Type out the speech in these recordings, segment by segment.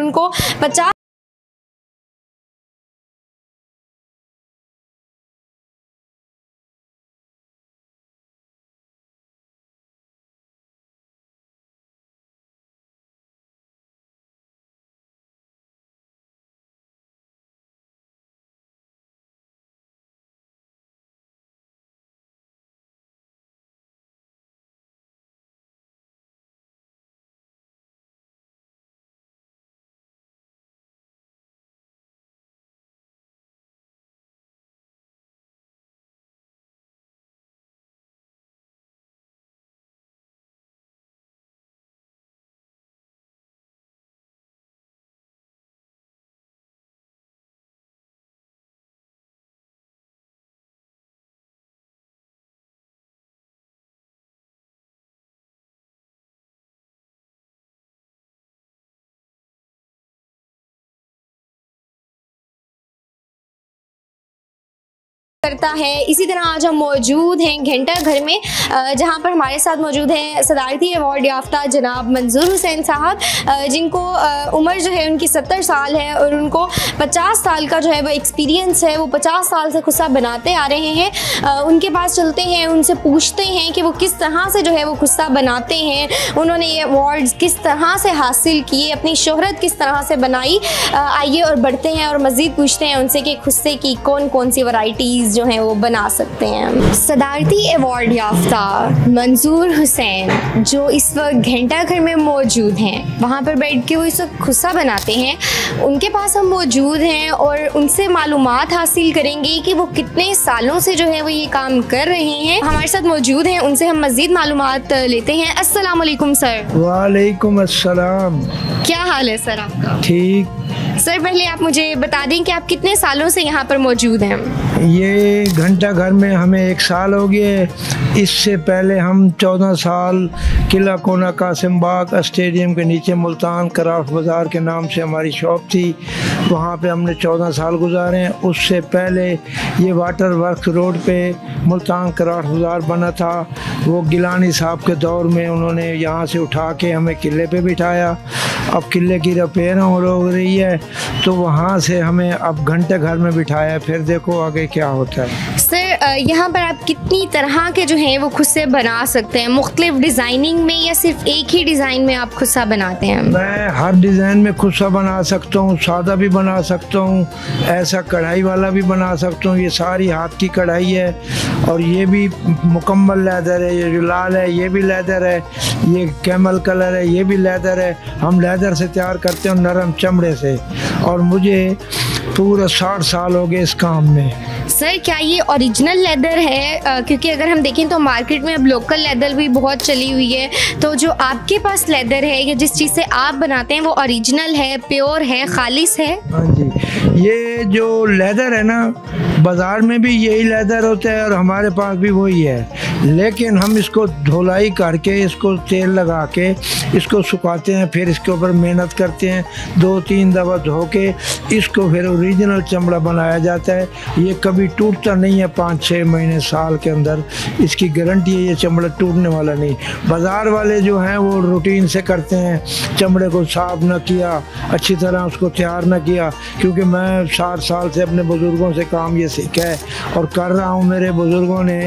उनको 50 करता है। इसी तरह आज हम मौजूद हैं घंटा घर में, जहां पर हमारे साथ मौजूद हैं सदारती अवार्ड याफ्ता जनाब मंजूर हुसैन साहब, जिनको उम्र जो है उनकी 70 साल है और उनको 50 साल का जो है वो एक्सपीरियंस है। वो 50 साल से खुस्सा बनाते आ रहे हैं। उनके पास चलते हैं, उनसे पूछते हैं कि वो किस तरह से जो है वो खुस्सा बनाते हैं, उन्होंने ये अवार्ड्स किस तरह से हासिल किए, अपनी शोहरत किस तरह से बनाई। आइए और बढ़ते हैं और मज़ीद पूछते हैं उनसे कि खुस्से की कौन कौन सी वैरायटीज़ जो हैं वो बना सकते हैं। सदारती अवार्ड याफ्ता मंजूर हुसैन जो इस वक्त घंटा घर में मौजूद हैं, वहाँ पर बैठ के वो इस वक्त खुस्सा बनाते हैं, उनके पास हम मौजूद हैं और उनसे मालूमात हासिल करेंगे कि वो कितने सालों से जो है वो ये काम कर रहे हैं। हमारे साथ मौजूद हैं, उनसे हम मज़ीद मालूमात लेते हैं। अस्सलाम वालेकुम सर। वालेकुम अस्सलाम। क्या हाल है सर आपका? ठीक। सर पहले आप मुझे बता दें कि आप कितने सालों से यहाँ पर मौजूद हैं? ये घंटा घर में हमें 1 साल हो गए। इससे पहले हम 14 साल किला कोना कासिम बाग स्टेडियम के नीचे मुल्तान क्राफ्ट बाज़ार के नाम से हमारी शॉप थी, वहाँ पे हमने 14 साल गुजारे हैं। उससे पहले ये वाटर वर्क रोड पे मुल्तान क्राफ्ट बाज़ार बना था, वो गिलानी साहब के दौर में उन्होंने यहाँ से उठा के हमें किले पे बिठाया। अब किले की रिपेयर हो रही है तो वहाँ से हमें अब घंटे घर में बिठाया। फिर देखो आगे क्या होता है। सर यहाँ पर आप कितनी तरह के जो हैं वो खुस्से बना सकते हैं? मुख्तलिफ डिज़ाइनिंग में या सिर्फ एक ही डिज़ाइन में आप खुस्सा बनाते हैं? मैं हर डिज़ाइन में खुस्सा बना सकता हूँ, सादा भी बना सकता हूँ, ऐसा कढ़ाई वाला भी बना सकता हूँ। ये सारी हाथ की कढ़ाई है और ये भी मुकम्मल लेदर है। ये जो लाल है ये भी लेदर है, ये कैमल कलर है ये भी लेदर है। हम लेदर से तैयार करते हैं, नरम चमड़े से, और मुझे पूरा 60 साल हो गए इस काम में। सर क्या ये ओरिजिनल लेदर है? क्योंकि अगर हम देखें तो मार्केट में अब लोकल लेदर भी बहुत चली हुई है, तो जो आपके पास लेदर है या जिस चीज़ से आप बनाते हैं वो ओरिजिनल है, प्योर है, खालिस है? हाँ जी, ये जो लेदर है ना, बाज़ार में भी यही लेदर होता है और हमारे पास भी वही है, लेकिन हम इसको धुलाई करके, इसको तेल लगा के इसको सुखाते हैं, फिर इसके ऊपर मेहनत करते हैं, 2-3 दफ़ा धो के इसको फिर ओरिजिनल चमड़ा बनाया जाता है। ये कभी टूटता नहीं है, 5-6 महीने साल के अंदर इसकी गारंटी है, ये चमड़ा टूटने वाला नहीं। बाज़ार वाले जो हैं वो रूटीन से करते हैं, चमड़े को साफ न किया, अच्छी तरह उसको तैयार न किया। क्योंकि मैं 60 साल से अपने बुज़ुर्गों से काम ये सीखा है और कर रहा हूँ। मेरे बुज़ुर्गों ने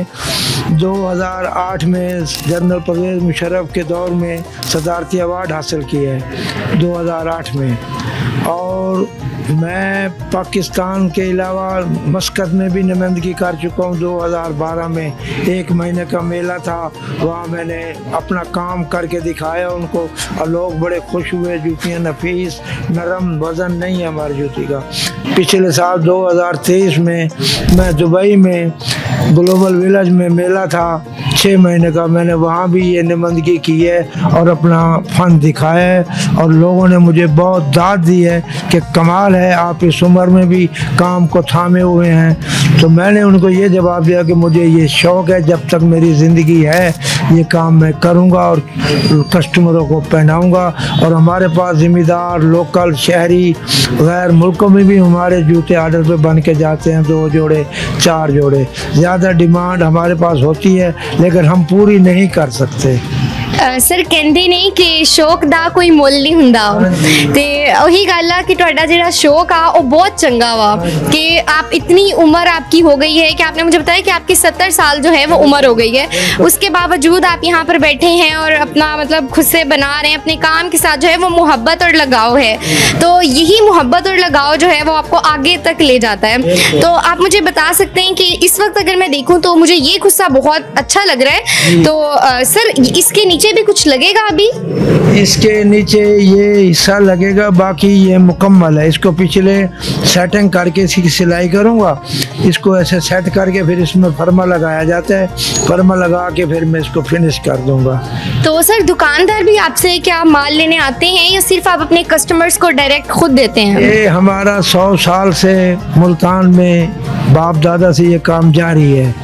2008 में जनरल परवेज़ मुशर्रफ के दौर में सदारती अवार्ड हासिल किया है 2008 में, और मैं पाकिस्तान के अलावा मस्कत में भी नुमाइंदगी कर चुका हूँ। 2012 में 1 महीने का मेला था, वहाँ मैंने अपना काम करके दिखाया उनको और लोग बड़े खुश हुए। जूतियाँ नफीस, नरम, वज़न नहीं है हमारी जूती का। पिछले साल 2023 में मैं दुबई में ग्लोबल विलेज में मेला था 6 महीने का, मैंने वहाँ भी ये नुमाइंदगी की है और अपना फन दिखाया है और लोगों ने मुझे बहुत दाद दी है कि कमाल है, आप इस उम्र में भी काम को थामे हुए हैं। तो मैंने उनको ये जवाब दिया कि मुझे ये शौक़ है, जब तक मेरी ज़िंदगी है ये काम मैं करूँगा और कस्टमरों को पहनाऊँगा। और हमारे पास ज़िम्मेदार, लोकल, शहरी, गैर मुल्कों में भी हमारे जूते आर्डर पे बन के जाते हैं, 2 जोड़े 4 जोड़े। ज़्यादा डिमांड हमारे पास होती है लेकिन हम पूरी नहीं कर सकते। सर कहते ने कि शौक दा कोई मुल नहीं हुंदा ते वही गल आ कि तुहाडा जिहड़ा शौक आ वो बहुत चंगा वा कि आप इतनी उम्र आपकी हो गई है कि आपने मुझे बताया कि आपकी 70 साल जो है वो उम्र हो गई है, उसके बावजूद आप यहाँ पर बैठे हैं और अपना मतलब खुद से बना रहे हैं, अपने काम के साथ जो है वो मोहब्बत और लगाव है। तो यही मोहब्बत और लगाव जो है वो आपको आगे तक ले जाता है। तो आप मुझे बता सकते हैं कि इस वक्त अगर मैं देखूँ तो मुझे ये गुस्सा बहुत अच्छा लग रहा है। तो सर इसके नीचे भी कुछ लगेगा अभी? इसके नीचे ये हिस्सा लगेगा, बाकी ये मुकम्मल है। इसको पिछले सेटिंग करके इसकी सिलाई करूँगा, इसको ऐसे सेट करके फिर इसमें फरमा लगाया जाता है, फरमा लगा के फिर मैं इसको फिनिश कर दूँगा। तो सर दुकानदार भी आपसे क्या माल लेने आते हैं या सिर्फ आप अपने कस्टमर्स को डायरेक्ट खुद देते हैं? ये हमारा 100 साल से मुल्तान में बाप दादा से ये काम जारी है।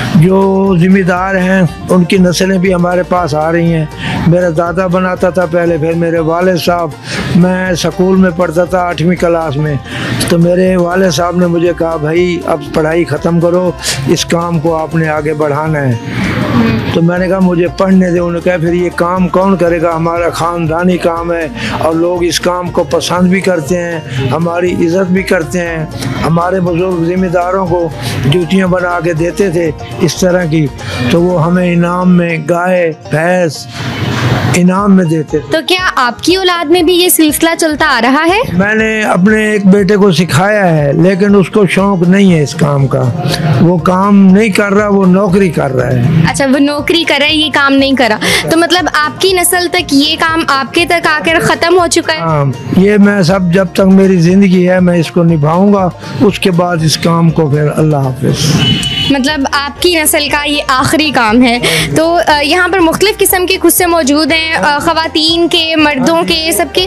जो जिम्मेदार हैं उनकी नस्लें भी हमारे पास आ रही हैं। मेरा दादा बनाता था पहले, फिर मेरे वाले साहब, मैं स्कूल में पढ़ता था 8वीं क्लास में, तो मेरे वाले साहब ने मुझे कहा भाई अब पढ़ाई ख़त्म करो, इस काम को आपने आगे बढ़ाना है। तो मैंने कहा मुझे पढ़ने दे। उन्होंने कहा फिर ये काम कौन करेगा, हमारा ख़ानदानी काम है और लोग इस काम को पसंद भी करते हैं, हमारी इज़्ज़त भी करते हैं। हमारे बुजुर्ग ज़िम्मेदारों को जूतियाँ बना के देते थे इस तरह की, तो वो हमें इनाम में गाय भैंस इनाम में देते थे। तो क्या आपकी औलाद में भी ये सिलसिला चलता आ रहा है? मैंने अपने एक बेटे को सिखाया है, लेकिन उसको शौक नहीं है इस काम का, वो काम नहीं कर रहा, वो नौकरी कर रहा है। अच्छा, वो नौकरी कर रहा है, ये काम नहीं करा। तो मतलब आपकी नस्ल तक ये काम आपके तक आकर ख़त्म हो चुका है? हाँ, ये मैं सब जब तक मेरी ज़िंदगी है मैं इसको निभाऊंगा, उसके बाद इस काम को फिर अल्लाह हाफिज़। मतलब आपकी नस्ल का ये आखिरी काम है। तो यहाँ पर मुख्तलिफ किस्म के खुस्से मौजूद हैं, ख़वातीन के, मर्दों के, सबके।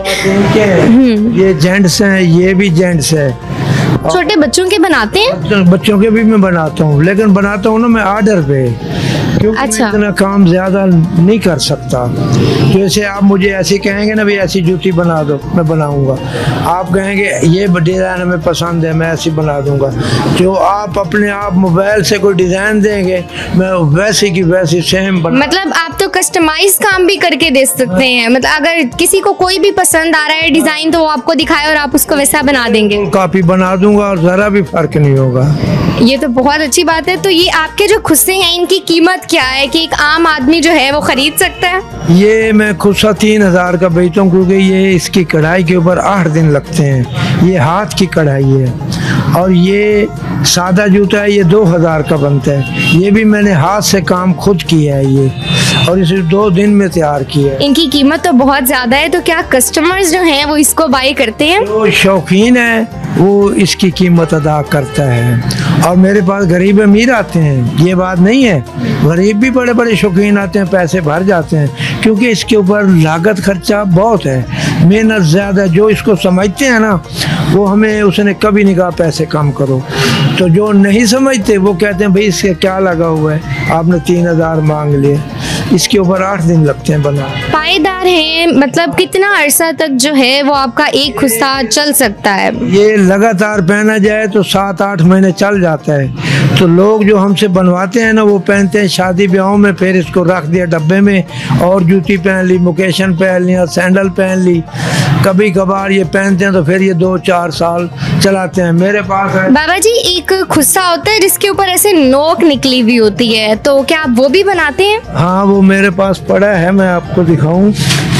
ये जेंट्स हैं, ये भी जेंट्स है। छोटे बच्चों के बनाते हैं? बच्चों के भी मैं बनाता हूँ, लेकिन बनाता हूँ ना मैं ऑर्डर पे, क्योंकि अच्छा। मैं इतना काम ज़्यादा नहीं कर सकता। जैसे आप मुझे ऐसे कहेंगे ना भाई ऐसी जूती बना दो, मैं बनाऊंगा। आप कहेंगे ये डिज़ाइन हमें पसंद है, मैं ऐसी बना दूंगा। जो आप अपने आप मोबाइल से कोई डिज़ाइन देंगे, मैं वैसे की वैसी सेम बना। मतलब आप तो कस्टमाइज काम भी करके दे सकते हैं। मतलब अगर किसी को कोई भी पसंद आ रहा है डिज़ाइन, तो वो आपको दिखाए और आप उसको वैसा बना देंगे? कॉपी बना दूंगा और ज़रा भी फ़र्क नहीं होगा। ये तो बहुत अच्छी बात है। तो ये आपके जो खुस्से हैं इनकी कीमत क्या है कि एक आम आदमी जो है वो खरीद सकता है? ये मैं खुस्सा 3000 का बेचता हूँ, क्योंकि ये इसकी कढ़ाई के ऊपर 8 दिन लगते हैं। ये हाथ की कढ़ाई है और ये सादा जूता है, ये 2000 का बनता है। ये भी मैंने हाथ से काम खुद किया है ये, और इसे 2 दिन में तैयार किया है। इनकी कीमत तो बहुत ज़्यादा है। तो क्या कस्टमर्स जो हैं वो इसको बाई करते हैं? जो शौकीन है वो इसकी कीमत अदा करता है। और मेरे पास गरीब अमीर आते हैं, ये बात नहीं है, गरीब भी बड़े बड़े शौकीन आते हैं, पैसे भर जाते हैं, क्योंकि इसके ऊपर लागत खर्चा बहुत है, मेहनत ज़्यादा। जो इसको समझते हैं ना वो हमें उसने कभी नहीं कहा पैसे कम करो, तो जो नहीं समझते वो कहते हैं भाई इसके क्या लगा हुआ है, आपने 3000 मांग लिए। इसके ऊपर 8 दिन लगते हैं बना। पायदार है, मतलब कितना अरसा तक जो है वो आपका एक खुस्सा चल सकता है? ये लगातार पहना जाए तो 7-8 महीने चल जाता है। तो लोग जो हमसे बनवाते हैं ना वो पहनते हैं शादी ब्याहों में, फिर इसको रख दिया डब्बे में, और जूती पहन ली, मुकेशन पहन लिया, सैंडल पहन ली, कभी कभार ये पहनते हैं, तो फिर ये 2-4 साल चलाते हैं। मेरे पास है बाबा जी एक खुस्सा होता है जिसके ऊपर ऐसे नोक निकली हुई होती है, तो क्या आप वो भी बनाते हैं? हाँ, वो मेरे पास पड़ा है, मैं आपको दिखाऊं।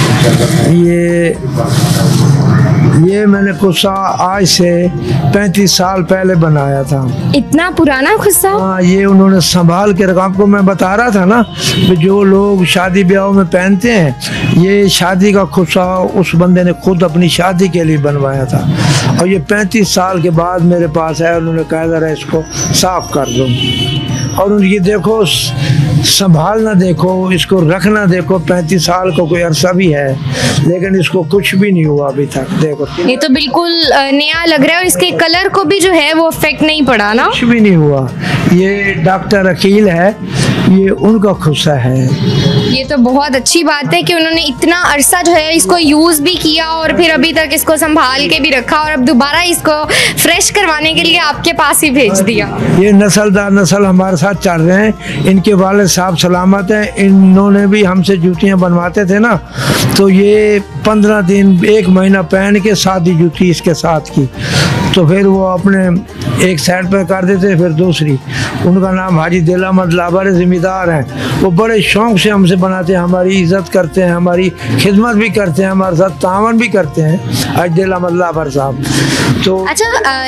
ये मैंने खुस्सा आज से 35 साल पहले बनाया था। इतना पुराना खुस्सा? हाँ, ये उन्होंने संभाल के रखा। आपको मैं बता रहा था ना कि जो लोग शादी ब्याहों में पहनते हैं, ये शादी का खुस्सा उस बंदे ने खुद अपनी शादी के लिए बनवाया था, और ये 35 साल के बाद मेरे पास है। उन्होंने कहा जरा इसको साफ कर दो, और उनकी देखो संभालना, देखो इसको रखना, देखो 35 साल को कोई अरसा भी है, लेकिन इसको कुछ भी नहीं हुआ अभी तक। देखो ये तो बिल्कुल नया लग रहा है, और इसके कलर को भी जो है वो इफेक्ट नहीं पड़ा ना? कुछ भी नहीं हुआ। ये डॉक्टर अकील है, ये उनका खुस्सा है। ये तो बहुत अच्छी बात है कि उन्होंने इतना अरसा जो है इसको यूज़ भी किया और फिर अभी तक इसको संभाल के भी रखा और अब दोबारा इसको फ्रेश करवाने के लिए आपके पास ही भेज दिया। ये नस्ल दर नस्ल हमारे साथ चल रहे हैं। इनके वालिद साहब सलामत हैं। इन्होंने भी हमसे जूतियाँ बनवाते थे ना, तो ये 15 दिन 1 महीना पहन के सादी जूती इसके साथ की, तो फिर वो अपने एक साइड पर कर देते, फिर दूसरी। उनका नाम हाजी दिल अहमद लाबर ज़िम्मेदार हैं। वो बड़े शौक़ से हमसे बनाते हैं, हमारी इज़्ज़त करते हैं, हमारी खिदमत भी करते हैं, हमारे साथ तावन भी करते हैं हाजी दिल अहमद लाबर साहब। तो अच्छा,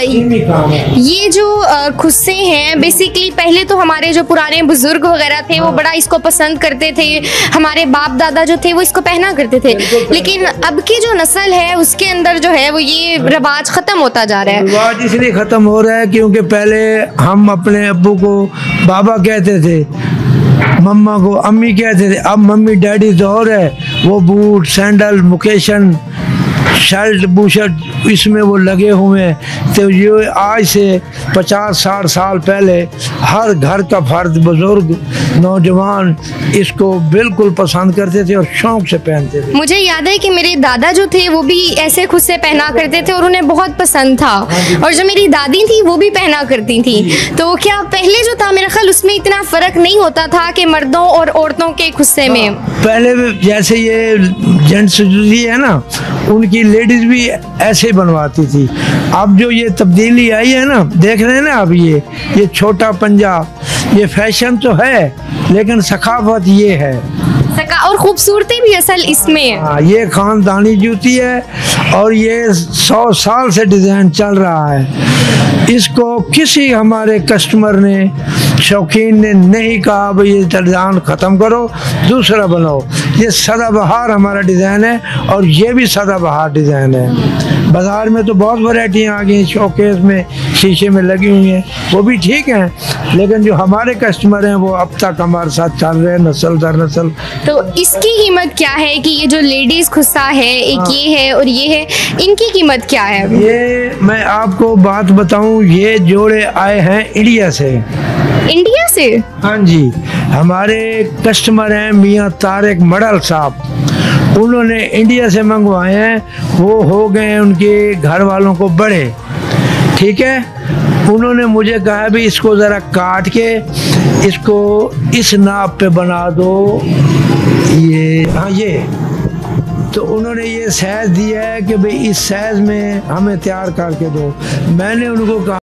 ये जो खुस्से हैं बेसिकली पहले तो हमारे जो पुराने बुजुर्ग वगैरह थे वो बड़ा इसको पसंद करते थे, हमारे बाप दादा जो थे वो इसको पहना करते थे, लेकिन अब की जो नस्ल है उसके अंदर जो है वो ये रिवाज ख़त्म होता जा रहा है। रिवाज इसलिए ख़त्म हो रहा है क्योंकि पहले हम अपने अब्बू को बाबा कहते थे, मम्मा को अम्मी कहते थे। अब मम्मी डैडी दौर है, वो बूट सैंडल मुकेशन शर्ट बूशर्ट इसमें वो लगे हुए हैं। तो ये आज से 50-60 साल पहले हर घर का फर्द बुजुर्ग नौजवान इसको बिल्कुल पसंद करते थे और शौक से पहनते थे। मुझे याद है कि मेरे दादा जो थे वो भी ऐसे खुद से पहना करते थे और उन्हें बहुत पसंद था, और जो मेरी दादी थी वो भी पहना करती थी। तो क्या पहले जो था मेरा ख्याल उसमें इतना फ़र्क नहीं होता था कि मर्दों और औरतों के खुस्से में? पहले जैसे ये जेंट्स है ना, उनकी लेडीज भी ऐसे बनवाती थी। अब जो ये तब्दीली आई है ना, देख रहे हैं ना, अब ये छोटा पंजा, ये फैशन तो है लेकिन सखावत ये है, और खूबसूरती भी असल इसमें। हाँ, ये खानदानी जूती है और ये 100 साल से डिज़ाइन चल रहा है। इसको किसी हमारे कस्टमर ने, शौकीन ने नहीं कहा भाई ये डिज़ाइन ख़त्म करो दूसरा बनाओ। ये सदाबहार हमारा डिज़ाइन है और ये भी सदाबहार डिज़ाइन है। बाज़ार में तो बहुत वैरायटियाँ आ गई, शोकेस में शीशे में लगी हुई हैं, वो भी ठीक हैं, लेकिन जो हमारे कस्टमर हैं वो अब तक हमारे साथ चल रहे हैं नस्ल दर नस्ल। तो इसकी कीमत क्या है कि ये जो लेडीज़ खुस्सा है, एक ये है और ये है, इनकी कीमत क्या है? ये मैं आपको बात बताऊं, ये जोड़े आए हैं इंडिया से। इंडिया से? हाँ जी, हमारे कस्टमर हैं मियाँ तारिक मडल साहब, उन्होंने इंडिया से मंगवाए हैं। वो हो गए उनके घर वालों को बड़े, ठीक है। उन्होंने मुझे कहा भी इसको ज़रा काट के इसको इस नाप पे बना दो, ये हाँ ये, तो उन्होंने ये साइज़ दिया है कि भाई इस साइज़ में हमें तैयार करके दो। मैंने उनको कहा